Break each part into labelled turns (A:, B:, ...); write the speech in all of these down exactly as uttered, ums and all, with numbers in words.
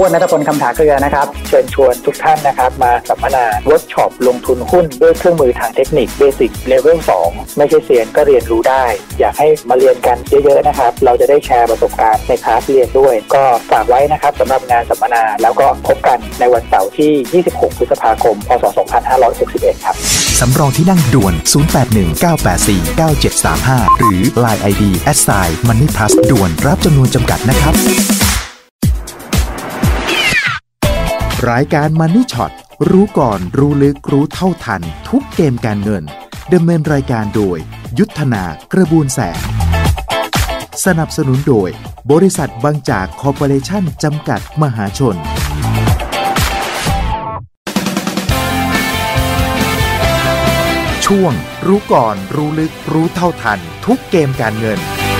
A: อ้วนณัฐพลคำถาเกลือนะครับเชิญชวนทุกท่านนะครับมาสัมมนาเวิร์กช็อปลงทุนหุ้นด้วยเครื่องมือทางเทคนิคเบสิกเลเวลสองไม่ใช่เซียนก็เรียนรู้ได้อยากให้มาเรียนกันเยอะๆนะครับเราจะได้แชร์ประสบการณ์ในคลาสเรียนด้วยก็ฝากไว้นะครับสำหรับงานสัมมนาแล้วก็พบกันในวันเสาร์ที่ยี่สิบหกพฤษภาคมพศสองพันห้าร้อยหกสิบเอ็ดครับ
B: สำรองที่นั่งด่วนศูนย์ แปด หนึ่ง เก้า แปด สี่ เก้า เจ็ด สาม ห้าหรือ ไลน์ ไอ ดี แอท ไซน์ มันนี่ พลัส ด่วนรับจำนวนจำกัดนะครับรายการ Money Shot รู้ก่อนรู้ลึกรู้เท่าทันทุกเกมการเงินดำเนินรายการโดยยุทธนากระบวนแสงสนับสนุนโดยบริษัทบางจากคอร์ปอเรชั่นจำกัดมหาชนช่วงรู้ก่อนรู้ลึกรู้เท่าทันทุกเกมการเงิน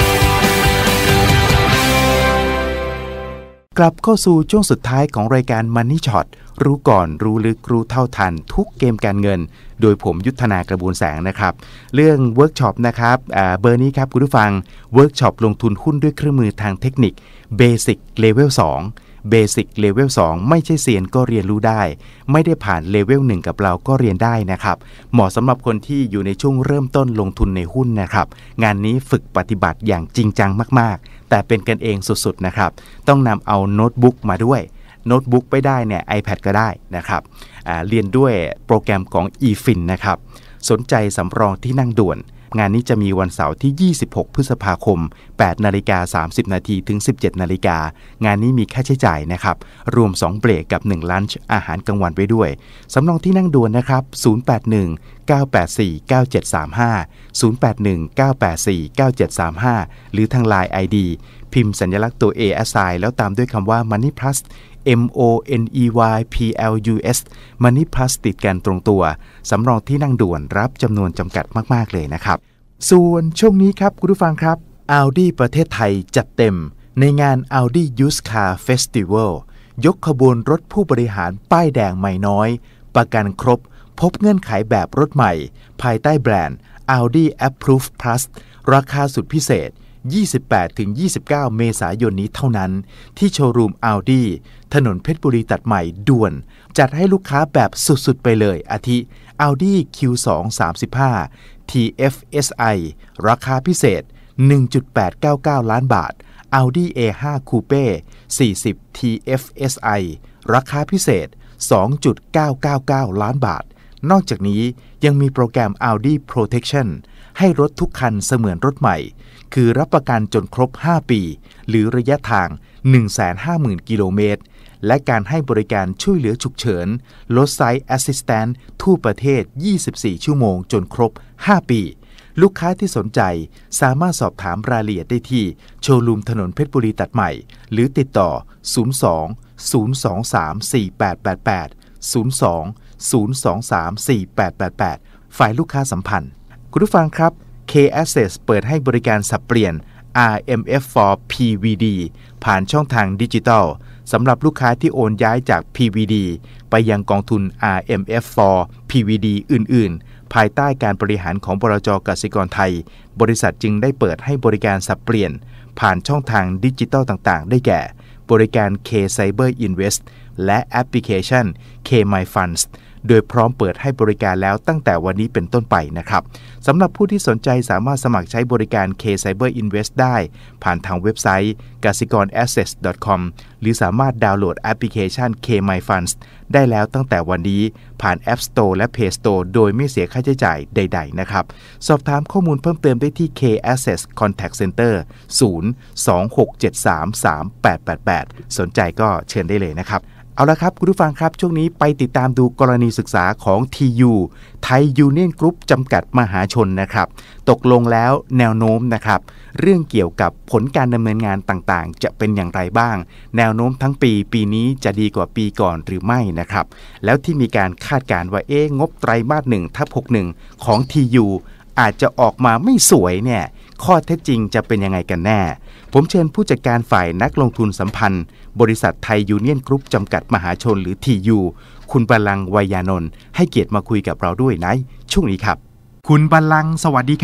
B: กลับเข้าสู่ช่วงสุดท้ายของรายการ Money Shot รู้ก่อนรู้ลึกรู้เท่าทันทุกเกมการเงินโดยผมยุทธนากระบวนแสงนะครับเรื่องเวิร์กช็อปนะครับเบอร์นี้ครับคุณผู้ฟังเวิร์กช็อปลงทุนหุ้นด้วยเครื่องมือทางเทคนิค Basic Level สอง Basic Level สองไม่ใช่เซียนก็เรียนรู้ได้ไม่ได้ผ่าน Level หนึ่งกับเราก็เรียนได้นะครับเหมาะสำหรับคนที่อยู่ในช่วงเริ่มต้นลงทุนในหุ้นนะครับงานนี้ฝึกปฏิบัติอย่างจริงจังมากๆแต่เป็นกันเองสุดๆนะครับต้องนำเอาโน้ตบุ๊กมาด้วยโน้ตบุ๊กไปได้เนี่ย iPad ก็ได้นะครับเรียนด้วยโปรแกรมของ อี ฟิน นะครับสนใจสำรองที่นั่งด่วนงานนี้จะมีวันเสาร์ที่ยี่สิบหกพฤษภาคม แปดนาฬิกาสามสิบนาทีถึง สิบเจ็ดนาฬิกางานนี้มีค่าใช้จ่ายนะครับรวมสองเบรกกับหนึ่งลันช์อาหารกลางวันไว้ด้วยสำรองที่นั่งด่วนนะครับศูนย์ แปด หนึ่ง เก้า แปด สี่ เก้า เจ็ด สาม ห้า ศูนย์ แปด หนึ่ง เก้า แปด สี่ เก้า เจ็ด สาม ห้าหรือทาง ไลน์ ไอ ดี พิมพ์สัญลักษณ์ตัว A แอท ไซน์ แล้วตามด้วยคำว่า Money Plus M O N E Y P L U S Money Plus ติดกันตรงตัวสำรองที่นั่งด่วนรับจำนวนจำกัดมากๆเลยนะครับส่วนช่วงนี้ครับคุณผู้ฟังครับ Audi ประเทศไทยจัดเต็มในงาน Audi Used Car Festival ยกขบวนรถผู้บริหารป้ายแดงใหม่น้อยประกันครบพบเงื่อนไขแบบรถใหม่ภายใต้แบรนด์ Audi Approved Plus ราคาสุดพิเศษ ยี่สิบแปดถึงยี่สิบเก้า เมษายนนี้เท่านั้นที่โชว์รูม Audi ถนนเพชรบุรีตัดใหม่ด่วนจัดให้ลูกค้าแบบสุดๆไปเลยอาทิ Audi คิว สอง สามสิบห้า ที เอฟ เอส ไอ ราคาพิเศษ หนึ่งจุดแปดเก้าเก้า ล้านบาท Audi เอ ห้า Coupe สี่สิบ ที เอฟ เอส ไอ ราคาพิเศษ สองจุดเก้าเก้าเก้า ล้านบาทนอกจากนี้ยังมีโปรแกรม Audi Protection ให้รถทุกคันเสมือนรถใหม่คือรับประกันจนครบห้าปีหรือระยะทาง หนึ่งแสนห้าหมื่น กิโลเมตรและการให้บริการช่วยเหลือฉุกเฉิน Roadside Assistance ทั่วประเทศยี่สิบสี่ชั่วโมงจนครบห้าปีลูกค้าที่สนใจสามารถสอบถามรายละเอียดได้ที่โชว์รูมถนนเพชรบุรีตัดใหม่หรือติดต่อศูนย์ สอง ศูนย์ สอง สาม สี่ แปด แปด แปด ศูนย์ สอง ศูนย์ สอง สาม สี่ แปด แปด แปดฝ่ายลูกค้าสัมพันธ์คุณผู้ฟังครับ K-Access เปิดให้บริการสับเปลี่ยน อาร์ เอ็ม เอฟ for พี วี ดี ผ่านช่องทางดิจิทัลสำหรับลูกค้าที่โอนย้ายจาก พี วี ดี ไปยังกองทุน อาร์ เอ็ม เอฟ for พี วี ดี อื่นๆภายใต้การบริหารของบลจ.กสิกรไทยบริษัทจึงได้เปิดให้บริการสับเปลี่ยนผ่านช่องทางดิจิทัลต่างๆได้แก่บริการ K Cyber Invest และแอปพลิเคชัน K My Funds โดยพร้อมเปิดให้บริการแล้วตั้งแต่วันนี้เป็นต้นไปนะครับสำหรับผู้ที่สนใจสามารถสมัครใช้บริการ K Cyber Invest ได้ผ่านทางเว็บไซต์ กสิกร แอสเซท ดอท คอม หรือสามารถดาวน์โหลดแอปพลิเคชัน K My Funds ได้แล้วตั้งแต่วันนี้ผ่าน App Store และ Play Store โดยไม่เสียค่าใช้จ่ายใดๆนะครับสอบถามข้อมูลเพิ่มเติมได้ที่ K-Access Contact Center ศูนย์ สอง หก เจ็ด สาม สาม แปด แปด แปดสนใจก็เชิญได้เลยนะครับเอาละครับคุณผู้ฟังครับช่วงนี้ไปติดตามดูกรณีศึกษาของ ที ยู ไทยยูเนียนกรุ๊ปจำกัดมหาชนนะครับตกลงแล้วแนวโน้มนะครับเรื่องเกี่ยวกับผลการดำเนินงานต่างๆจะเป็นอย่างไรบ้างแนวโน้มทั้งปีปีนี้จะดีกว่าปีก่อนหรือไม่นะครับแล้วที่มีการคาดการณ์ว่าเอ๊ะงบไตรมาสหนึ่งทับหกสิบเอ็ดของ ที ยู อาจจะออกมาไม่สวยเนี่ยข้อเท็จจริงจะเป็นยังไงกันแน่ผมเชิญผู้จัดการฝ่ายนักลงทุนสัมพันธ์บริษัทไทยยูเนียนกรุ๊ปจำกัดมหาชนหรือ ที ยู คุณบัลลังก์ วัยยานนท์ให้เกียรติมาคุยกับเราด้วยในช่วงนี้ครับคุณบัลลังก์สวัสดีครับ
C: ส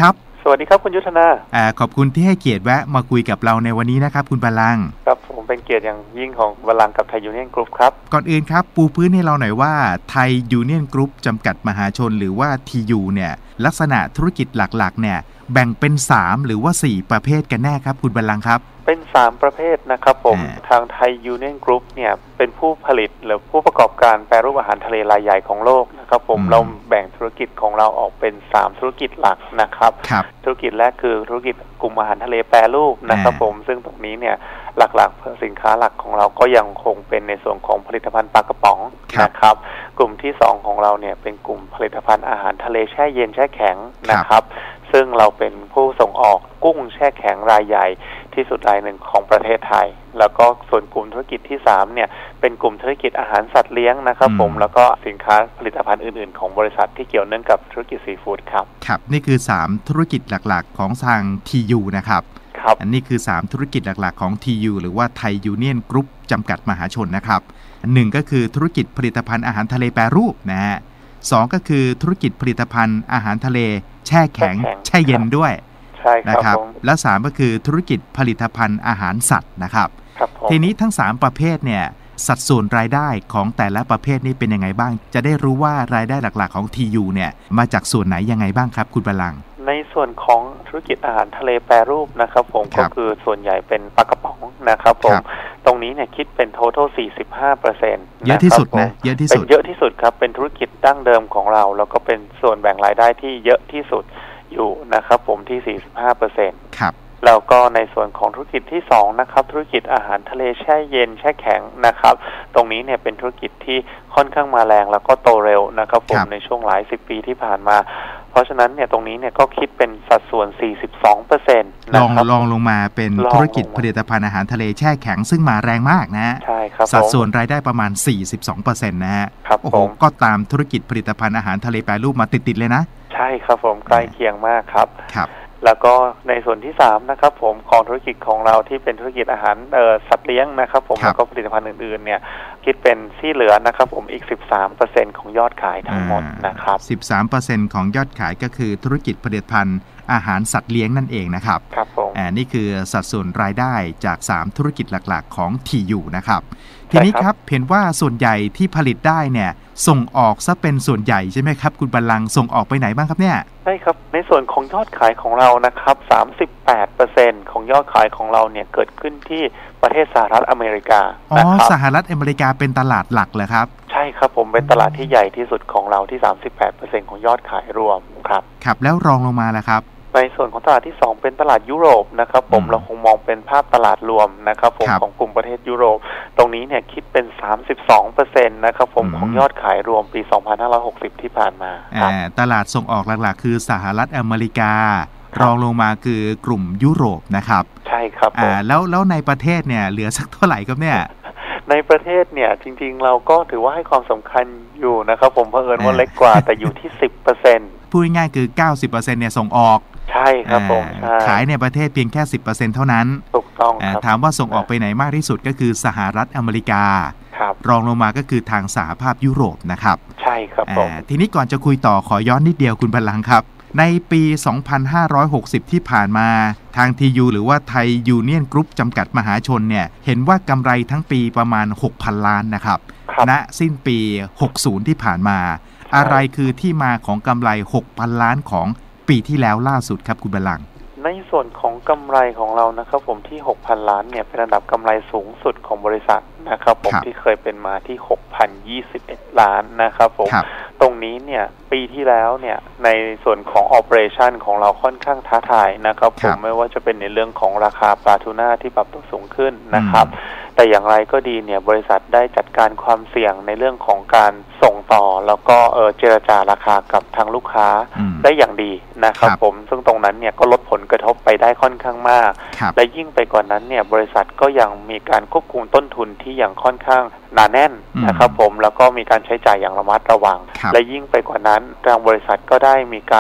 C: วัสดีครับคุณยุทธนา
B: อ่าขอบคุณที่ให้เกียรติแวะมาคุยกับเราในวันนี้นะครับคุณบัลลังก์
C: ครับผมเป็นเกียรติอย่างยิ่งของบัลลังก์กับไทยยูเนี่ยนกรุ๊ปครับ
B: ก่อนอื่นครับปูพื้นให้เราหน่อยว่าไทยยูเนี่ยนกรุ๊ปจำกัดมหาชนหรือว่า ที ยู เนี่ยลักษณะธุรกิจหลักๆเนี่ยแบ่งเป็นสามหรือว่าสี่ประเภทกันแน่ครับคุณบัลลังก์ครับ
C: เป็นสามประเภทนะครับผมทางไทยยูเนี่ยนกรุ๊ปเนี่ยเป็นผู้ผลิตหรือผู้ประกอบการแปรรูปอาหารทะเลรายใหญ่ของโลกนะครับผมเราแบ่งธุรกิจของเราออกเป็นสามธุรกิจหลักนะครับธุรกิจแรกคือธุรกิจกลุ่มอาหารทะเลแปรรูปนะครับผมซึ่งตรงนี้เนี่ยหลักๆสินค้าหลักของเราก็ยังคงเป็นในส่วนของผลิตภัณฑ์ปลากระป๋องนะครับกลุ่มที่สองของเราเนี่ยเป็นกลุ่มผลิตภัณฑ์อาหารทะเลแช่เย็นแช่แข็งนะครับซึ่งเราเป็นผู้ส่งออกกุ้งแช่แข็งรายใหญ่ที่สุดรายหนึ่งของประเทศไทยแล้วก็ส่วนกลุ่มธุรกิจที่สามเนี่ยเป็นกลุ่มธุรกิจอาหารสัตว์เลี้ยงนะครับผมแล้วก็สินค้าผลิตภัณฑ์อื่นๆของบริษัทที่เกี่ยวเนื่องกับธุรกิจซีฟู้ดครับ
B: ครับนี่คือสามธุรกิจหลักๆของทาง ที ยู นะครับ
C: ครับ
B: อันนี้คือสามธุรกิจหลักๆของ ที ยู หรือว่าไทยยูเนี่ยนกรุ๊ปจำกัดมหาชนนะครับหนึ่งก็คือธุรกิจผลิตภัณฑ์อาหารทะเลแปรรูปนะฮะสองก็คือธุรกิจผลิตภัณฑ์อาหารทะเลแช่แข็งแช่เย็นด้วย
C: ใช่ครับ
B: และสามก็คือธุรกิจผลิตภัณฑ์อาหารสัตว์นะครับทีนี้ทั้งสามประเภทเนี่ยสัดส่วนรายได้ของแต่ละประเภทนี้เป็นยังไงบ้างจะได้รู้ว่ารายได้หลักๆของ ที ยู เนี่ยมาจากส่วนไหนยังไงบ้างครับคุณบัลลังก์
C: ในส่วนของธุรกิจอาหารทะเลแปรรูปนะครับผมก็คือส่วนใหญ่เป็นปลากระป๋องนะครับผมตรงนี้เนี่ยคิดเป็น total สี่สิบห้าเปอร์เซ็นต์
B: เยอะที่สุดนะเยอะที่สุด
C: เป็นเยอะที่สุดครับเป็นธุรกิจดั้งเดิมของเราแล้วก็เป็นส่วนแบ่งรายได้ที่เยอะที่สุดอยู่นะครับผมที่ สี่สิบห้าเปอร์เซ็นต์
B: ครับ
C: แล้วก็ในส่วนของธุรกิจที่สองนะครับธุรกิจอาหารทะเลแช่เย็นแช่แข็งนะครับตรงนี้เนี่ยเป็นธุรกิจที่ค่อนข้างมาแรงแล้วก็โตเร็วนะครับผมในช่วงหลายสิบปีที่ผ่านมาเพราะฉะนั้นเนี่ยตรงนี้เนี่ยก็คิดเป็นสัดส่วน สี่สิบสองเปอร์เซ็นต์
B: นะครับลองลองลงมาเป็นธุรกิจผลิตภัณฑ์อาหารทะเลแช่แข็งซึ่งมาแรงมากนะ
C: ใช่ครับ
B: สัดส่วนรายได้ประมาณ สี่สิบสองเปอร์เซ็นต์ นะฮะ
C: ครับโอ้โห
B: ก็ตามธุรกิจผลิตภัณฑ์อาหารทะเลแปรรูปมาติดๆเลยนะ
C: ใช่ครับผมใกล้เคียงมากครับ
B: ครับ
C: แล้วก็ในส่วนที่สามนะครับผมของธุรกิจของเราที่เป็นธุรกิจอาหารเอ่อสัตว์เลี้ยงนะครับผมแล้วก็ผลิตภัณฑ์อื่นๆเนี่ยคิดเป็นที่เหลือนะครับผมอีก สิบสามเปอร์เซ็นต์ ของยอดขายทั้งหมดนะครับ
B: สิบสามเปอร์เซ็นต์ ของยอดขายก็คือธุรกิจผลิตภัณฑ์อาหารสัตว์เลี้ยงนั่นเองนะครับ
C: ครับผม
B: อ่านี่คือสัดส่วนรายได้จากสามธุรกิจหลักๆของ ที ยู นะครับทีนี้ครับเห็นว่าส่วนใหญ่ที่ผลิตได้เนี่ยส่งออกซะเป็นส่วนใหญ่ใช่ไหมครับคุณบัลลังก์ส่งออกไปไหนบ้างครับเนี่ย
C: ใช่ครับในส่วนของยอดขายของเรานะครับ สามสิบแปดเปอร์เซ็นต์ ของยอดขายของเราเนี่ยเกิดขึ้นที่ประเทศสหรัฐอเมริกา
B: อ๋อสหรัฐอเมริกาเป็นตลาดหลักเหรอครับ
C: ใช่ครับผมเป็นตลาดที่ใหญ่ที่สุดของเราที่ สามสิบแปดเปอร์เซ็นต์ ของยอดขายรวมครับ
B: ครับแล้วรองลงมาล่ะครับ
C: ในส่วนของตลาดที่สองเป็นตลาดยุโรปนะครับผมเราคงมองเป็นภาพตลาดรวมนะครับผมของกลุ่มประเทศยุโรปตรงนี้เนี่ยคิดเป็น สามสิบสองเปอร์เซ็นต์ นะครับผมของยอดขายรวมปี สองพันห้าร้อยหกสิบ ที่ผ่านมา
B: ครับตลาดส่งออกหลักๆคือสหรัฐอเมริการองลงมาคือกลุ่มยุโรปนะครับ
C: ใช่ครับ
B: อ่าแล้วแล้วในประเทศเนี่ยเหลือสักเท่าไหร่ครับเนี่ย
C: ในประเทศเนี่ยจริงๆเราก็ถือว่าให้ความสำคัญอยู่นะครับผมเผอิญว่าเล็กกว่าแต่อยู่ที่ สิบเปอร์เซ็นต์
B: พูดง่ายๆคือ เก้าสิบเปอร์เซ็นต์ เนี่ยส่งออก
C: ใช่ครับผม
B: ขายในประเทศเพียงแค่ สิบเปอร์เซ็นต์ เท่านั้น
C: ถูกต้องครับ
B: ถามว่าส่งออกไปไหนมากที่สุดก็คือสหรัฐอเมริกา รองลงมาก็คือทางสหภาพยุโรปนะครับ
C: ใช่ครับผม
B: ทีนี้ก่อนจะคุยต่อขอย้อนนิดเดียวคุณบัลลังก์ครับในปี สองพันห้าร้อยหกสิบ ที่ผ่านมาทาง ที ยู หรือว่าไทยยูเนี่ยนกรุ๊ปจำกัดมหาชนเนี่ยเห็นว่ากำไรทั้งปีประมาณ หกพัน ล้านนะครับณสิ้นปีหกสิบที่ผ่านมาอะไรคือที่มาของกำไร หกพัน ล้านของปีที่แล้วล่าสุดครับคุณบัลลังก์
C: ในส่วนของกำไรของเรานะครับผมที่ หกพัน ล้านเนี่ยเป็นระดับกำไรสูงสุดของบริษัทนะครับผมที่เคยเป็นมาที่ หกพันยี่สิบเอ็ด ล้านนะครับผมตรงนี้เนี่ยปีที่แล้วเนี่ยในส่วนของ operation ของเราค่อนข้างท้าทายนะครับผมไม่ว่าจะเป็นในเรื่องของราคาปลาทูน่าที่ปรับตัวสูงขึ้นนะครับแต่อย่างไรก็ดีเนี่ยบริษัทได้จัดการความเสี่ยงในเรื่องของการส่งต่อแล้วก็เออเจรจาราคากับทางลูกค้าได้อย่างดีนะครับผมซึ่งตรงนั้นเนี่ยก็ลดผลกระทบไปได้ค่อนข้างมากและยิ่งไปกว่านั้นเนี่ยบริษัทก็ยังมีการควบคุมต้นทุนที่ยังค่อนข้างหนาแน่นนะครับผมแล้วก็มีการใช้จ่ายอย่างระมัดระวังและยิ่งไปกว่านั้นทางบริษัทก็ได้มีการ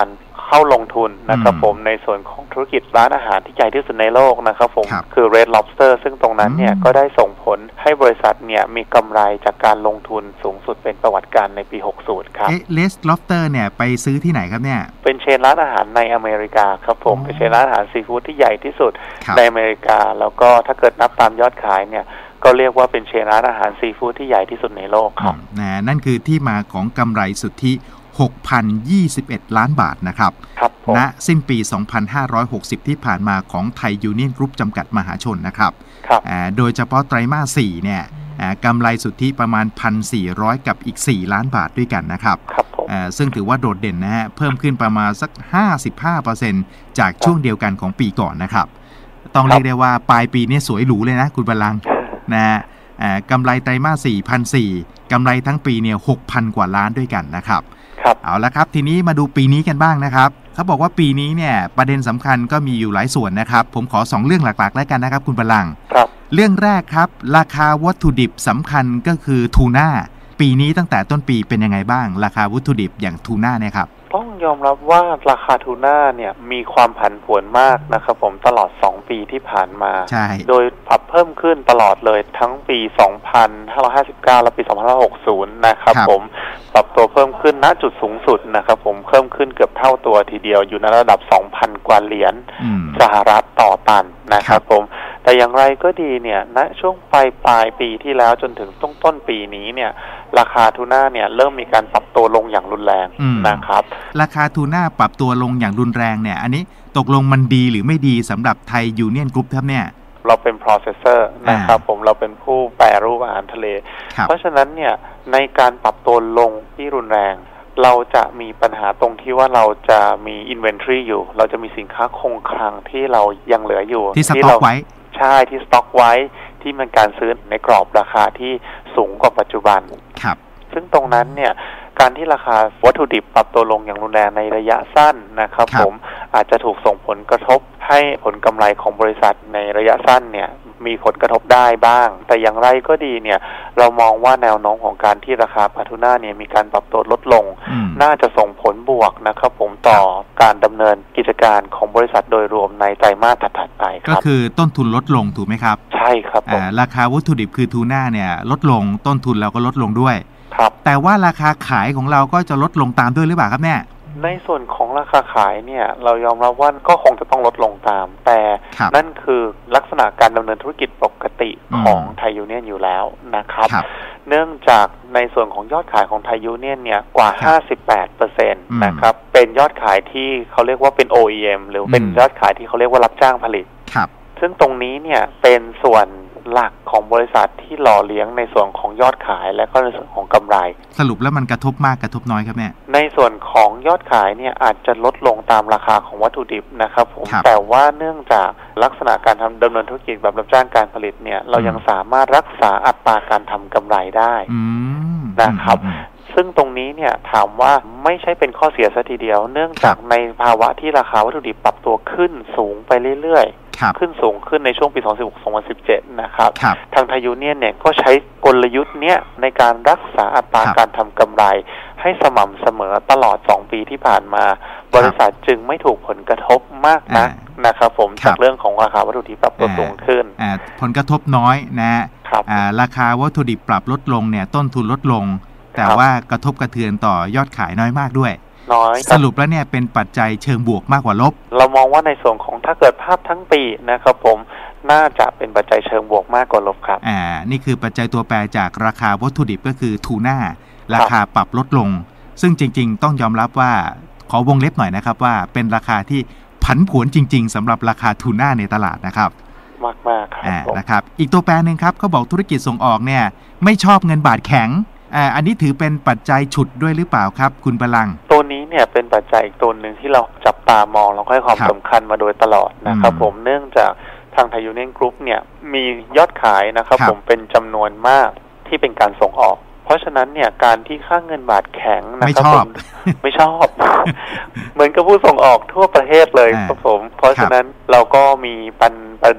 C: เข้าลงทุนนะครับผมในส่วนของธุรกิจร้านอาหารที่ใหญ่ที่สุดในโลกนะครับผมคือ Red Lobster ซึ่งตรงนั้นเนี่ยก็ได้ส่งผลให้บริษัทเนี่ยมีกำไรจากการลงทุนสูงสุดเป็นประวัติการในปีหกสิบครับ
B: เอ๊ะ Red Lobster เนี่ยไปซื้อที่ไหนครับเนี่ย
C: เป็นเชนร้านอาหารในอเมริกาครับผมเป็นเชนร้านอาหารซีฟู้ดที่ใหญ่ที่สุดในอเมริกาแล้วก็ถ้าเกิดนับตามยอดขายเนี่ยก็เรียกว่าเป็นเชนร้านอาหารซีฟู้ดที่ใหญ่ที่สุดในโลกครับ
B: นะนั่นคือที่มาของกำไรสุทธิ หกพันยี่สิบเอ็ด ล้านบาทนะครับณสิ้นปี สองพันห้าร้อยหกสิบ ที่ผ่านมาของไทยยูเนี่ยนกรุ๊ปจำกัดมหาชนนะครับโดยเฉพาะไตรมาสสี่เนี่ยกำไรสุทธิประมาณ หนึ่งพันสี่ร้อย กับอีกสี่ล้านบาทด้วยกันนะครับซึ่งถือว่าโดดเด่นนะฮะเพิ่มขึ้นประมาณสัก ห้าสิบห้าเปอร์เซ็นต์ จากช่วงเดียวกันของปีก่อนนะครับต้องเรียกได้ว่าปลายปีนี้สวยหรูเลยนะคุณบรรลังก์นะฮะกำไรไตรมาสสี่ หนึ่งพันสี่ร้อย กำไรทั้งปีเนี่ย หกพัน กว่าล้านด้วยกันนะครับเอาละครับทีนี้มาดูปีนี้กันบ้างนะครับเขาบอกว่าปีนี้เนี่ยประเด็นสำคัญก็มีอยู่หลายส่วนนะครับผมขอสองเรื่องหลักๆแล้วกันนะครับคุณบรรลังก์เรื่องแรกครับราคาวัตถุดิบสำคัญก็คือทูน่าปีนี้ตั้งแต่ต้นปีเป็นยังไงบ้างราคาวัตถุดิบอย่างทูน่าเนี่ยครับ
C: ต้องยอมรับว่าราคาทูน่าเนี่ยมีความผันผวนมากนะครับผมตลอดสองปีที่ผ่านมาโดยปรับเพิ่มขึ้นตลอดเลยทั้งปีสองพันห้าร้อยห้าสิบเก้าและปีสองพันห้าร้อยหกสิบนะครับผมปรับตัวเพิ่มขึ้นณจุดสูงสุดนะครับผมเพิ่มขึ้นเกือบเท่าตัวทีเดียวอยู่ในระดับ สองพัน กว่าเหรียญสหรัฐต่อตันนะครับผมแต่อย่างไรก็ดีเนี่ยณช่วงปลายปลายปีที่แล้วจนถึงต้นต้นปีนี้เนี่ยราคาทูน่าเนี่ยเริ่มมีการปรับตัวลงอย่างรุนแรงนะครับ
B: ราคาทูน่าปรับตัวลงอย่างรุนแรงเนี่ยอันนี้ตกลงมันดีหรือไม่ดีสำหรับไทยยูเนี่ยนกรุ๊ปครับเนี่ย
C: เราเป็น processor นะครับผมเราเป็นผู้แปรรูปอาหารทะเลเพราะฉะนั้นเนี่ยในการปรับตัวลงที่รุนแรงเราจะมีปัญหาตรงที่ว่าเราจะมี inventory อยู่เราจะมีสินค้าคงคลังที่เรายังเหลืออยู่
B: ที่สต็อกไว้
C: ใช่ที่สต็อกไว้ที่มันการซื้อในกรอบราคาที่สูงกว่าปัจจุบัน
B: ครับ
C: ซึ่งตรงนั้นเนี่ยการที่ราคาวัตถุดิบปรับตัวลงอย่างรุนแรงในระยะสั้นนะครับผมอาจจะถูกส่งผลกระทบให้ผลกำไรของบริษัทในระยะสั้นเนี่ยมีผลกระทบได้บ้างแต่อย่างไรก็ดีเนี่ยเรามองว่าแนวโน้มของการที่ราคาปลาทูน่าเนี่ยมีการปรับตัวลดลงน่าจะส่งผลบวกนะครับผมต่อการดำเนินกิจการของบริษัทโดยรวมในไตรมาสถัดๆไปครับ
B: ก็คือต้นทุนลดลงถูกไหมครับ
C: ใช่ครับ
B: ราคาวัตถุดิบคือทูน่าเนี่ยลดลงต้นทุนเราก็ลดลงด้วย
C: ครับ
B: แต่ว่าราคาขายของเราก็จะลดลงตามด้วยหรือเปล่าครับเนี่ย
C: ในส่วนของราคาขายเนี่ยเรายอมรับว่าก็คงจะต้องลดลงตามแต่นั่นคือลักษณะการดำเนินธุรกิจปกติของไทยยูเนี่ยนอยู่แล้วนะครับเนื่องจากในส่วนของยอดขายของไทยยูเนี่ยนเนี่ยกว่า ห้าสิบแปดเปอร์เซ็นต์ นะครับเป็นยอดขายที่เขาเรียกว่าเป็น โอ อี เอ็ม หรือเป็นยอดขายที่เขาเรียกว่ารับจ้างผลิตซึ่งตรงนี้เนี่ยเป็นส่วนหลักของบริษัทที่หล่อเลี้ยงในส่วนของยอดขายและก็ในส่วนของกำไร
B: สรุปแล้วมันกระทบมากกระทบน้อยครับแม่
C: ในส่วนของยอดขายเนี่ยอาจจะลดลงตามราคาของวัตถุดิบนะครับผมแต่ว่าเนื่องจากลักษณะการทำดำเนินธุรกิจแบบรับจ้างการผลิตเนี่ยเรายังสามารถรักษาอัตราการทำกำไรได้นะครับซึ่งตรงนี้เนี่ยถามว่าไม่ใช่เป็นข้อเสียซะทีเดียวเนื่องจากในภาวะที่ราคาวัตถุดิบปรับตัวขึ้นสูงไปเรื่อยๆขึ้นสูงขึ้นในช่วงปี สองพันสิบหก สองพันสิบเจ็ด นะครับทางไทยยูเนี่ยนเนี่ยก็ใช้กลยุทธ์เนี้ยในการรักษาอัตราการทำกำไรให้สม่ำเสมอตลอดสองปีที่ผ่านมาบริษัทจึงไม่ถูกผลกระทบมากนักนะครับผมจากเรื่องของราคาวัตถุดิบปรับตัวสูงขึ้น
B: ผลกระทบน้อยนะราคาวัตถุดิบปรับลดลงเนี่ยต้นทุนลดลงแต่ว่ากระทบกระเทือนต่อยอดขายน้อยมากด้วย
C: น้อย
B: สรุปแล้วเนี่ยเป็นปัจจัยเชิงบวกมากกว่าลบ
C: เรามองว่าในส่วนของถ้าเกิดภาพทั้งปีนะครับผมน่าจะเป็นปัจจัยเชิงบวกมากกว่าลบครับ
B: อ่านี่คือปัจจัยตัวแปรจากราคาวัตถุดิบก็คือทูน่าราคาปรับลดลงซึ่งจริงๆต้องยอมรับว่าขอวงเล็บหน่อยนะครับว่าเป็นราคาที่ผันผวนจริงๆสำหรับราคาทูน่าในตลาดนะครับ
C: มากมากครับ
B: นะครับอีกตัวแปรหนึ่งครับเขาบอกธุรกิจส่งออกเนี่ยไม่ชอบเงินบาทแข็งอ่าอันนี้ถือเป็นปัจจัยฉุดด้วยหรือเปล่าครับคุณพลัง
C: ตัวนี้เนี่ยเป็นปัจจัยอีกตัวหนึ่งที่เราจับตามองแล้วให้ความสำคัญมาโดยตลอดนะครับผมเนื่องจากทางไทยยูเนี่ยนกรุ๊ปเนี่ยมียอดขายนะครับผมเป็นจำนวนมากที่เป็นการส่งออกเพราะฉะนั้นเนี่ยการที่ค่าเงินบาทแข็งนะครับผมไม่ชอบเหมือนกับผู้ส่งออกทั่วประเทศเลยครับผมเพราะฉะนั้นเราก็มีปัญประเด็น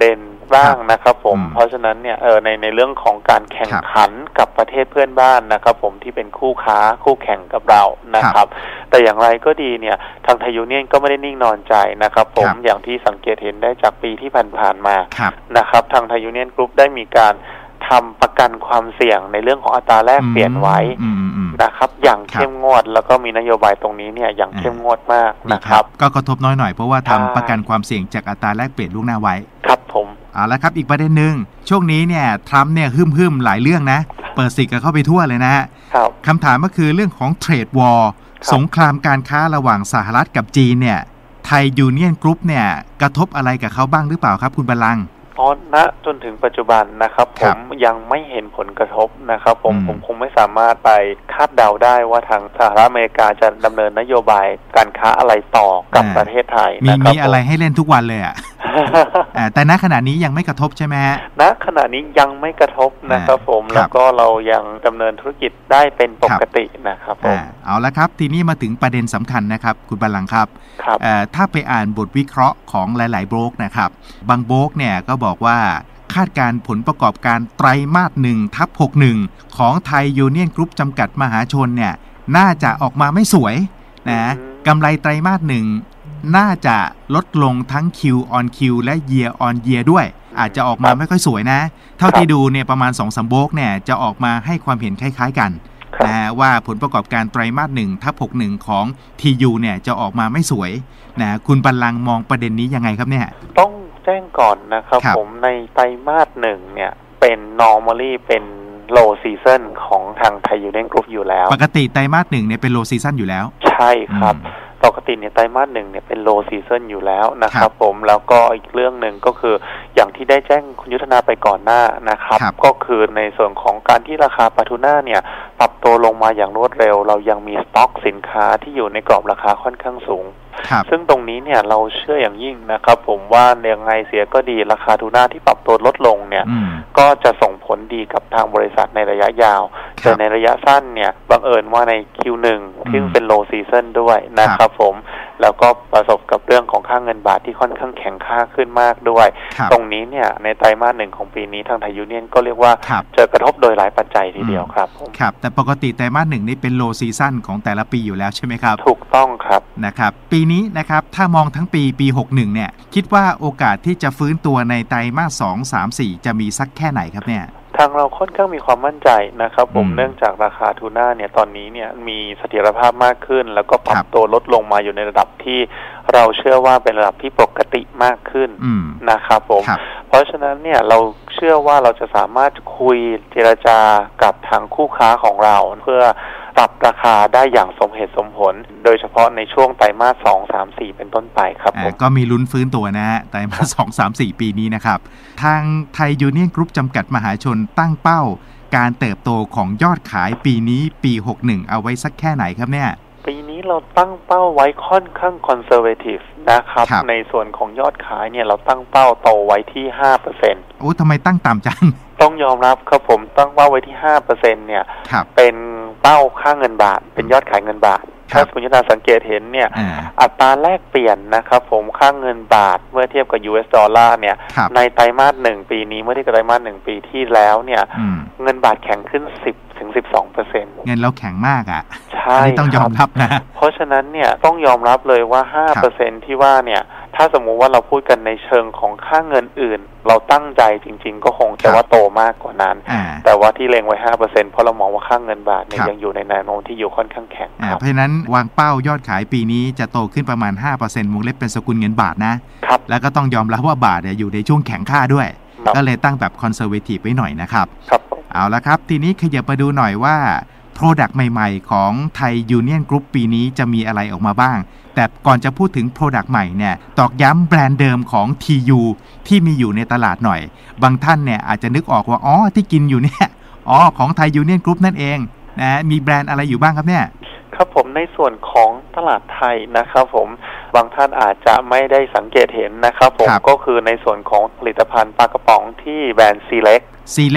C: บ้างนะครับผมเพราะฉะนั้นเนี่ยเออในในเรื่องของการแข่งขันกับประเทศเพื่อนบ้านนะครับผมที่เป็นคู่ค้าคู่แข่งกับเรานะครับแต่อย่างไรก็ดีเนี่ยทางไทยยูเนี่ยนก็ไม่ได้นิ่งนอนใจนะครับผมอย่างที่สังเกตเห็นได้จากปีที่ผ่านๆมานะครับทางไทยยูเนี่ยนกรุ๊ปได้มีการทำประกันความเสี่ยงในเรื่องของอัตราแลกเปลี่ยนไว้นะครับอย่างเข้มงวดแล้วก็มีนโยบายตรงนี้เนี่ยอย่างเข้มงวดมากนะครับ
B: ก็กระทบน้อยหน่อยเพราะว่าทำประกันความเสี่ยงจากอัตราแลกเปลี่ยนล่วงหน้าไว้
C: ครับผม
B: เอาละครับอีกประเด็นหนึ่งช่วงนี้เนี่ยทรัมป์เนี่ยฮึ่มฮึ่มหลายเรื่องนะเปิดศึกกันเข้าไปทั่วเลยนะฮะคำถามก็คือเรื่องของเทรดวอร์สงครามการค้าระหว่างสหรัฐกับจีนเนี่ยไทยยูเนี่ยนกรุ๊ปเนี่ยกระทบอะไรกับเขาบ้างหรือเปล่าครับคุณบรรลังก์
C: อ๋อณจนถึงปัจจุบันนะครับผมยังไม่เห็นผลกระทบนะครับผมผมคงไม่สามารถไปคาดเดาได้ว่าทางสหรัฐอเมริกาจะดำเนินนโยบายการค้าอะไรต่อกับประเทศไทย
B: มีมีอะไรให้เล่นทุกวันเลยอ่ะ แต่ณขณะนี้ยังไม่กระทบใช่ไหมฮะ
C: ณขณะนี้ยังไม่กระทบนะครับผมแล้วก็เรายังดำเนินธุรกิจได้เป็นปกตินะครับผม
B: เอาละครับทีนี้มาถึงประเด็นสำคัญนะครับคุณบรรลังก์ครับถ้าไปอ่านบทวิเคราะห์ของหลายๆโบรกนะครับบางโบรกเนี่ยก็บอกว่าคาดการผลประกอบการไตรมาสหนึ่งทับหกหนึ่งของไทยยูเนี่ยนกรุ๊ปจำกัดมหาชนเนี่ยน่าจะออกมาไม่สวยนะกำไรไตรมาสหนึ่งน่าจะลดลงทั้ง Q on Q และ Year on Year ด้วยอาจจะออกมาไม่ค่อยสวยนะเท่าที่ดูเนี่ยประมาณ สองสาม โบรกเนี่ยจะออกมาให้ความเห็นคล้ายๆกันนะว่าผลประกอบการไตรมาสหนึ่งทับหกหนึ่งของ ที ยู เนี่ยจะออกมาไม่สวยนะคุณบรรลังก์มองประเด็นนี้ยังไงครับเนี่ย
C: ต้องแจ้งก่อนนะครับผมในไตรมาสหนึ่งเนี่ยเป็น normally เป็น low season ของทางไทยยูเนี่ยนกรุ๊ปอยู่แล้ว
B: ปกติไตรมาสหนึ่งเนี่ยเป็น low season อยู่แล้ว
C: ใช่ครับปกติเนี่ยไตรมาสหนึ่งเนี่ยเป็น low season อยู่แล้วนะครับผมแล้วก็อีกเรื่องหนึ่งก็คืออย่างที่ได้แจ้งคุณยุทธนาไปก่อนหน้านะครับก็คือในส่วนของการที่ราคาปลาทูน่าเนี่ยปรับตัวลงมาอย่างรวดเร็วเรายังมีสต็อกสินค้าที่อยู่ในกรอบราคาค่อนข้างสูงซึ่งตรงนี้เนี่ยเราเชื่ออย่างยิ่งนะครับผมว่ายังไงเสียก็ดีราคาทูน่าที่ปรับตัวลดลงเนี่ยก็จะส่งผลดีกับทางบริษัทในระยะยาวแต่ในระยะสั้นเนี่ยบังเอิญว่าใน คิว หนึ่ง ซึ่งเป็น low season ด้วยนะครับผมแล้วก็ประสบกับเรื่องของค่าเงินบาทที่ค่อนข้างแข็งค่าขึ้นมากด้วยตรงนี้เนี่ยในไตรมาสหนึ่งของปีนี้ทางไทยยูเนี่ยนก็เรียกว่าเจอกระทบโดยหลายปัจจัยทีเดียวครับ
B: ครับแต่ปกติไตรมาสหนึ่งนี่เป็น low season ของแต่ละปีอยู่แล้วใช่ไหมครับ
C: ถูกต้องครับ
B: นะครับปีนี้นะครับถ้ามองทั้งปีปีหกสิบเอ็ดเนี่ยคิดว่าโอกาสที่จะฟื้นตัวในไตรมาสสอง สาม สี่จะมีสักแค่ไหนครับเนี่ย
C: ทางเราค่อนข้างมีความมั่นใจนะครับผมเนื่องจากราคาทูน่าเนี่ยตอนนี้เนี่ยมีเสถียรภาพมากขึ้นแล้วก็ปรับตัวลดลงมาอยู่ในระดับที่เราเชื่อว่าเป็นระดับที่ปกติมากขึ้นนะครับผมเพราะฉะนั้นเนี่ยเราเชื่อว่าเราจะสามารถคุยเจรจากับทางคู่ค้าของเราเพื่อปรับราคาได้อย่างสมเหตุสมผลโดยเฉพาะในช่วงไตรมาสสอง สาม สี่เป็นต้นไปครับผม
B: ก็มีลุ้นฟื้นตัวนะฮะไตรมาสสอง สาม สี่ปีนี้นะครับทางไทยยูเนี่ยนกรุ๊ปจำกัดมหาชนตั้งเป้าการเติบโตของยอดขายปีนี้ปีหกสิบเอ็ดเอาไว้สักแค่ไหนครับเนี่ย
C: ปีนี้เราตั้งเป้าไว้ค่อนข้างคอนเซอร์เวทีฟนะครับในส่วนของยอดขายเนี่ยเราตั้งเป้าโตไว้ที่ ห้าเปอร์เซ็นต์
B: โอ้ทำไมตั้งต่ำจัง
C: ต้องยอมรับครับผมตั้งเป้าไว้ที่ ห้าเปอร์เซ็นต์ เนี่ยเป็นเป้าค่าเงินบาทเป็นยอดขายเงินบาทถ้าคุณยุทธนาสังเกตเห็นเนี่ยอัตราแลกเปลี่ยนนะครับผมค่าเงินบาทเมื่อเทียบกับ ยู เอส ดอลลาร์เนี่ยในไตรมาสหนึ่งปีนี้เมื่อเทียบกับไตรมาสหนึ่งปีที่แล้วเนี่ยเงินบาทแข็งขึ้นสิบถึงสิบสองเปอร์เซ็นต์
B: เงินเราแข็งมากอ่ะ
C: ใช่
B: ต้องยอมรับนะ
C: เพราะฉะนั้นเนี่ยต้องยอมรับเลยว่า ห้าเปอร์เซ็นต์ ที่ว่าเนี่ยถ้าสมมุติว่าเราพูดกันในเชิงของค่าเงินอื่นเราตั้งใจจริงๆก็คงจะว่าโตมากกว่านั้นแต่ว่าที่เล็งไว้ ห้าเปอร์เซ็นต์ เพราะเรามองว่าค่าเงินบาทเนี่ยยังอยู่ในแนวโน้มที่อยู่ค่อนข้างแข็งครับ
B: เพราะฉะนั้นวางเป้ายอดขายปีนี้จะโตขึ้นประมาณ ห้าเปอร์เซ็นต์ วงเล็บเป็นสกุลเงินบาทนะครับแล้วก็ต้องยอมรับว่าบาทเนี่ยอยู่ในช่วงแข็งค่าด้วยก็เลยตั้งแบบคอนเซอร์เวทีฟไว้หน่อยนะครับ
C: ครับ
B: เอาละครับทีนี้ขยับมาดูหน่อยว่า Product ใหม่ๆของไทยยูเนี่ยนกรุ๊ปปีนี้จะมีอะไรออกมาบ้างแต่ก่อนจะพูดถึง Product ใหม่เนี่ยตอกย้ำแบรนด์เดิมของ ที ยู ที่มีอยู่ในตลาดหน่อยบางท่านเนี่ยอาจจะนึกออกว่าอ๋อที่กินอยู่เนี่ยอ๋อของไทยยูเนี่ยนกรุ๊ปนั่นเองนะมีแบรนด์อะไรอยู่บ้างครับเนี่ย
C: ครับผมในส่วนของตลาดไทยนะครับผมบางท่านอาจจะไม่ได้สังเกตเห็นนะครับผมก็คือในส่วนของผลิตภัณฑ์ปลากระป๋องที่แบรนด์ Select
B: Select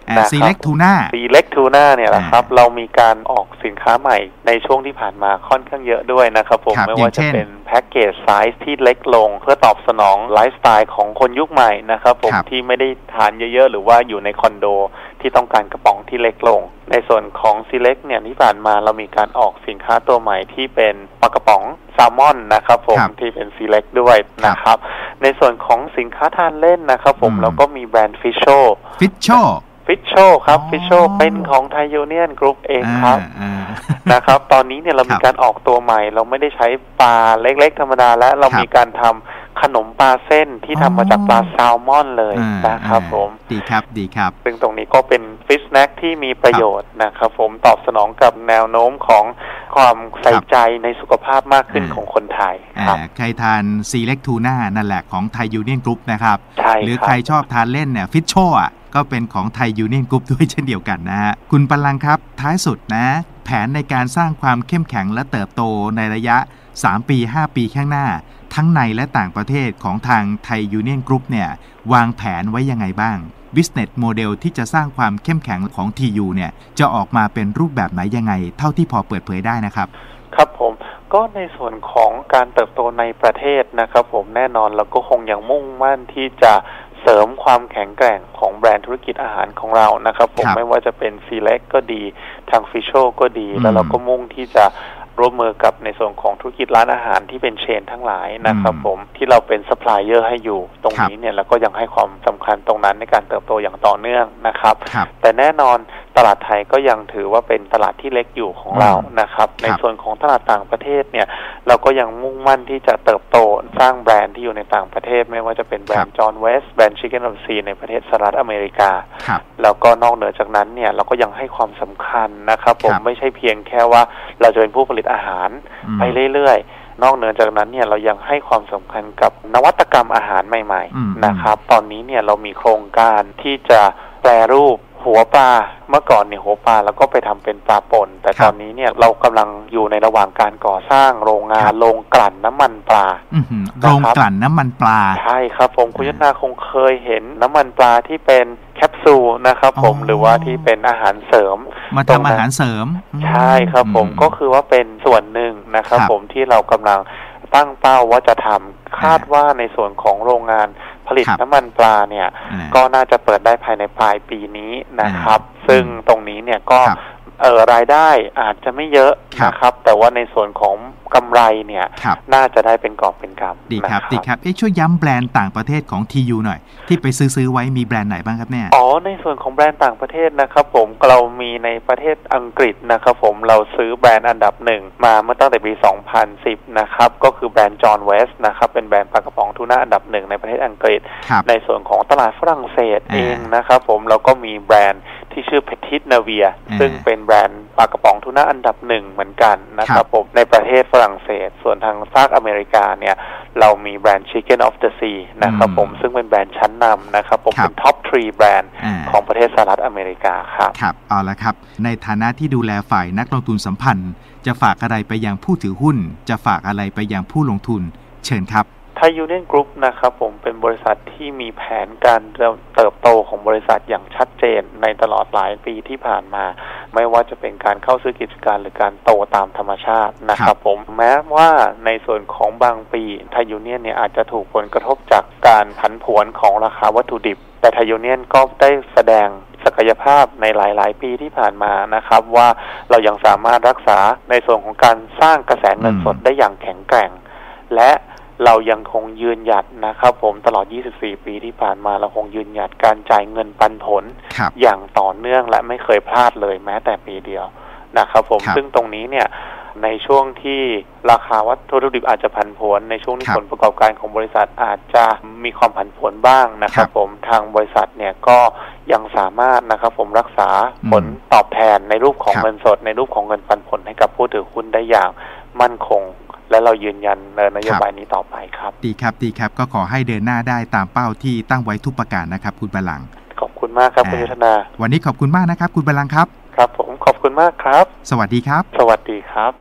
C: นะครับ
B: Select Tuna
C: Select Tuna เนี่ยแหละครับเรามีการออกสินค้าใหม่ในช่วงที่ผ่านมาค่อนข้างเยอะด้วยนะครับผมไม่ว่าจะเป็นแพ็กเกจไซส์ที่เล็กลงเพื่อตอบสนองไลฟ์สไตล์ของคนยุคใหม่นะครับผมที่ไม่ได้ทานเยอะๆหรือว่าอยู่ในคอนโดที่ต้องการกระป๋องที่เล็กลงในส่วนของ Select เนี่ยที่ผ่านมาเรามีการออกสินค้าตัวใหม่ที่เป็นปลากระป๋องแซลมอนนะครับผมที่เป็น Select ด้วยนะครับในส่วนของสินค้าทานเล่นนะครับผมเราก็มีแบรนด์ Fisho
B: Fisho
C: Fisho ครับ Fisho เป็นของ Thai Union Group เองครับนะครับตอนนี้เนี่ยเรามีการออกตัวใหม่เราไม่ได้ใช้ปลาเล็กๆธรรมดาแล้วเรามีการทำขนมปลาเส้นที่ทำมาจากปลาแซลมอนเลยนะครับผม
B: ดีครับดีครับ
C: ซึ่งตรงนี้ก็เป็นฟิชสแน็คที่มีประโยชน์นะครับผมตอบสนองกับแนวโน้มของความใส่ใจในสุขภาพมากขึ้นของคนไทยครับ
B: ใครทาน Select Tuna นั่นแหละของ Thai Union Group นะครับหรือใครชอบทานเล่นเนี่ย Fisho อ่ะก็เป็นของ Thai Union Group ด้วยเช่นเดียวกันนะฮะคุณปลังครับท้ายสุดนะแผนในการสร้างความเข้มแข็งและเติบโตในระยะสามปีห้าปีข้างหน้าทั้งในและต่างประเทศของทาง Thai Union Group เนี่ยวางแผนไว้ยังไงบ้าง Business Model ที่จะสร้างความเข้มแข็งของ ที ยู เนี่ยจะออกมาเป็นรูปแบบไหนยังไงเท่าที่พอเปิดเผยได้นะครับ
C: ครับผมก็ในส่วนของการเติบโตในประเทศนะครับผมแน่นอนเราก็คงยังมุ่งมั่นที่จะเสริมความแข็งแกร่งของแบรนด์ธุรกิจอาหารของเรานะครับผมไม่ว่าจะเป็น Select ก็ดีทาง Fisho ก็ดีแล้วเราก็มุ่งที่จะร่วมมือกับในส่วนของธุรกิจร้านอาหารที่เป็นเชนทั้งหลายนะครับผมที่เราเป็นซัพพลายเออร์ให้อยู่ตรงนี้เนี่ยเราก็ยังให้ความสำคัญตรงนั้นในการเติบโตอย่างต่อเนื่องนะครับแต่แน่นอนตลาดไทยก็ยังถือว่าเป็นตลาดที่เล็กอยู่ของเรานะครับในส่วนของตลาดต่างประเทศเนี่ยเราก็ยังมุ่งมั่นที่จะเติบโตสร้างแบรนด์ที่อยู่ในต่างประเทศไม่ว่าจะเป็นแบรนด์ John West แบรนด์ Chicken of the Sea ในประเทศสหรัฐอเมริกาแล้วก็นอกเหนือจากนั้นเนี่ยเราก็ยังให้ความสำคัญนะครับผมไม่ใช่เพียงแค่ว่าเราจะเป็นผู้ผลิตอาหารไปเรื่อยๆนอกเหนือจากนั้นเนี่ยเรายังให้ความสำคัญกับนวัตกรรมอาหารใหม่ๆนะครับตอนนี้เนี่ยเรามีโครงการที่จะแปรรูปหัวปลาเมื่อก่อนเนี่ยหัวปลาแล้วก็ไปทำเป็นปลาป่นแต่ตอนนี้เนี่ยเรากำลังอยู่ในระหว่างการก่อสร้างโรงงานโรงกลั่นน้ำมันปลา
B: โรงกลั่นน้ำมันปลา
C: ใช่ครับผมคุณยศนาคงเคยเห็นน้ำมันปลาที่เป็นแคปซูลนะครับผมหรือว่าที่เป็นอาหารเสริม
B: มาทำอาหารเสริม
C: ใช่ครับผมก็คือว่าเป็นส่วนหนึ่งนะครับผมที่เรากำลังตั้งเป้าว่าจะทำคาดว่าในส่วนของโรงงานผลิตน้ำมันปลาเนี่ยก็น่าจะเปิดได้ภายในปลายปีนี้นะครับซึ่งตรงนี้เนี่ยก็เออรายได้อาจจะไม่เยอะนะครับแต่ว่าในส่วนของกำไรเนี่ยน่าจะได้เป็นกอบเป็นกำ
B: ดีครับดีครับเอ๊ะช่วยย้ำแบรนด์ต่างประเทศของ ที ยู หน่อยที่ไปซื้อๆไว้มีแบรนด์ไหนบ้างครับเนี่ย
C: อ๋อในส่วนของแบรนด์ต่างประเทศนะครับผมเรามีในประเทศอังกฤษนะครับผมเราซื้อแบรนด์อันดับหนึ่งมาเมื่อตั้งแต่ปีสองพันสิบนะครับก็คือแบรนด์ John West นะครับเป็นแบรนด์ปลากระป๋องทูน่าอันดับหนึ่งในประเทศอังกฤษในส่วนของตลาดฝรั่งเศสเองนะครับผมเราก็มีแบรนด์ที่ชื่อ Petit Navire ซึ่งเป็นแบรนด์ปลากระป๋องทูน่าอันดับหนึ่งเหมือนกันนะครับผมในประเทศฝรั่งเศสส่วนทางภาคอเมริกาเนี่ยเรามีแบรนด์ Chicken of the Sea นะครับผมซึ่งเป็นแบรนด์ชั้นนำนะครับผมเป็นท็อปสามแบรนด์ของประเทศสหรัฐอเมริกาครับ
B: ครับเอาละครับในฐานะที่ดูแลฝ่ายนักลงทุนสัมพันธ์จะฝากอะไรไปยังผู้ถือหุ้นจะฝากอะไรไปยังผู้ลงทุนเชิญครับ
C: Thai Union Group นะครับผมเป็นบริษัทที่มีแผนการเติบโตของบริษัทอย่างชัดเจนในตลอดหลายปีที่ผ่านมาไม่ว่าจะเป็นการเข้าซื้อกิจการหรือการโตตามธรรมชาตินะครับผมแม้ว่าในส่วนของบางปี Thai Union เนี่ยอาจจะถูกผลกระทบจากการผันผวนของราคาวัตถุดิบแต่ Thai Union ก็ได้แสดงศักยภาพในหลายๆปีที่ผ่านมานะครับว่าเรายังสามารถรักษาในส่วนของการสร้างกระแสเงินสดได้อย่างแข็งแกร่งและเรายังคงยืนหยัดนะครับผมตลอดยี่สิบสี่ปีที่ผ่านมาเราคงยืนหยัดการจ่ายเงินปันผลอย่างต่อเนื่องและไม่เคยพลาดเลยแม้แต่ปีเดียวนะครับผมซึ่งตรงนี้เนี่ยในช่วงที่ราคาวัตถุดิบอาจจะผันผวนในช่วงที่ผลประกอบการของบริษัทอาจจะมีความผันผวนบ้างนะครับผมทางบริษัทเนี่ยก็ยังสามารถนะครับผมรักษาผลตอบแทนในรูปของเงินสดในรูปของเงินปันผลให้กับผู้ถือหุ้นได้อย่างมั่นคงและเรายืนยันนโยบายนี้ต่อไปครับ
B: ดีครับดีครับก็ขอให้เดินหน้าได้ตามเป้าที่ตั้งไว้ทุกประการนะครับคุณบาลัง
C: ขอบคุณมากครับคุณยุทธนา
B: วันนี้ขอบคุณมากนะครับคุณบาลังครับ
C: ครับผมขอบคุณมากครับ
B: สวัสดีครับ
C: สวัสดีครับ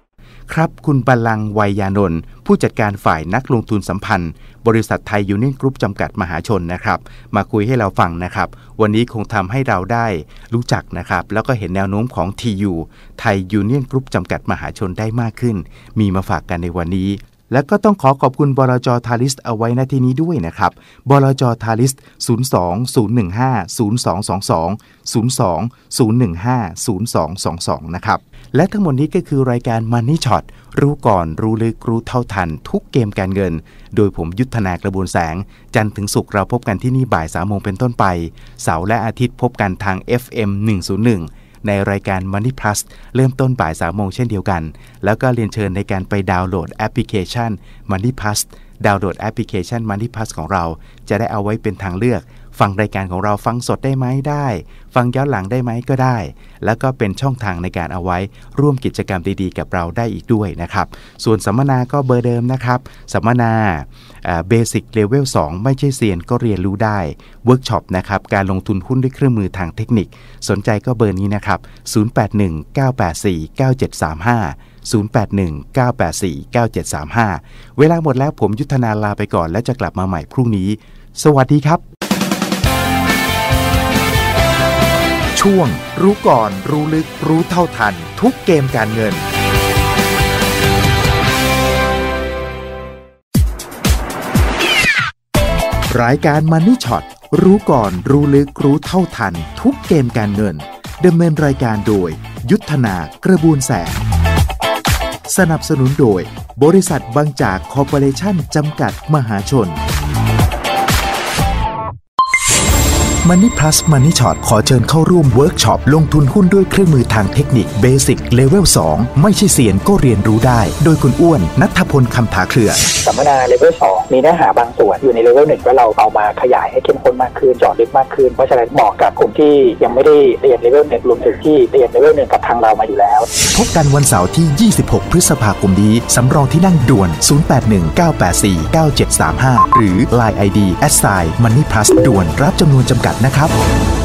B: ครับคุณบัลลังก์วัยยานนท์ผู้จัดการฝ่ายนักลงทุนสัมพันธ์บริษัทไทยยูเนี่ยนกรุ๊ปจำกัดมหาชนนะครับมาคุยให้เราฟังนะครับวันนี้คงทำให้เราได้รู้จักนะครับแล้วก็เห็นแนวโน้มของ ที ยู ไทยยูเนี่ยนกรุ๊ปจำกัดมหาชนได้มากขึ้นมีมาฝากกันในวันนี้และก็ต้องขอขอบคุณบลจ.ทาลิสเอาไว้ณที่นี้ด้วยนะครับบลจ.ทาลิสศูนย์ สอง ศูนย์ หนึ่ง ห้า ศูนย์ สอง สอง สอง ศูนย์ สอง ศูนย์ หนึ่ง ห้า ศูนย์ สอง สอง สองนะครับและทั้งหมดนี้ก็คือรายการ Money Shot รู้ก่อนรู้ลึกรู้เท่าทันทุกเกมการเงินโดยผมยุทธนากระบวนแสงจันทร์ถึงศุกร์เราพบกันที่นี่บ่ายสามโมงเป็นต้นไปเสาร์และอาทิตย์พบกันทาง เอฟ เอ็ม หนึ่ง ศูนย์ หนึ่งในรายการ Money Plus เริ่มต้นบ่ายสามโมงเช่นเดียวกันแล้วก็เรียนเชิญในการไปดาวน์โหลดแอปพลิเคชัน Money Plus ดาวน์โหลดแอปพลิเคชัน Money Plus ของเราจะได้เอาไว้เป็นทางเลือกฟังรายการของเราฟังสดได้ไหมได้ฟังย้อนหลังได้ไหมก็ได้แล้วก็เป็นช่องทางในการเอาไว้ร่วมกิจกรรมดีๆกับเราได้อีกด้วยนะครับส่วนสัมมนาก็เบอร์เดิมนะครับสัมมนาเบสิกเลเวลสองไม่ใช่เซียนก็เรียนรู้ได้เวิร์กช็อปนะครับการลงทุนหุ้นด้วยเครื่องมือทางเทคนิคสนใจก็เบอร์นี้นะครับศูนย์ แปด หนึ่ง เก้า แปด สี่ เก้า เจ็ด สาม ห้า ศูนย์ แปด หนึ่ง เก้า แปด สี่ เก้า เจ็ด สาม ห้าเวลาหมดแล้วผมยุทธนาลาไปก่อนและจะกลับมาใหม่พรุ่งนี้สวัสดีครับช่วงรู้ก่อนรู้ลึกรู้เท่าทันทุกเกมการเงินรายการ Money Shot รู้ก่อนรู้ลึกรู้เท่าทันทุกเกมการเงินดำเนินรายการโดยยุทธนากระบวนแสงสนับสนุนโดยบริษัทบางจากคอร์ปอเรชั่นจำกัดมหาชนMoney Plus Money Shot ขอเชิญเข้าร่วมเวิร์กช็อปลงทุนหุ้นด้วยเครื่องมือทางเทคนิค Basic Level สองไม่ใช่เซียนก็เรียนรู้ได้โดยคุณอ้วนณัฐพลคำถาเครือ
A: สัมมนา Level สองมีเนื้อหาบางส่วนอยู่ใน Level หนึ่งก็เราเอามาขยายให้เข้มข้นมากขึ้นเจาะลึกมากขึ้นเพราะฉะนั้นเหมาะกับกลุ่มที่ยังไม่ได้เรียน Level หนึ่งรวมถึงที่เรียน Level หนึ่งกับทางเรามาอยู่แล้ว
B: พบกันวันเสาร์ที่ยี่สิบหกพฤษภาคมนี้สำรองที่นั่งด่วนศูนย์ แปด หนึ่ง เก้า แปด สี่ เก้า เจ็ด สาม ห้าหรือ ไลน์ ไอ ดี แอท ไซน์ Money Plus ด่วนรับจำนวนจำกัดนะครับ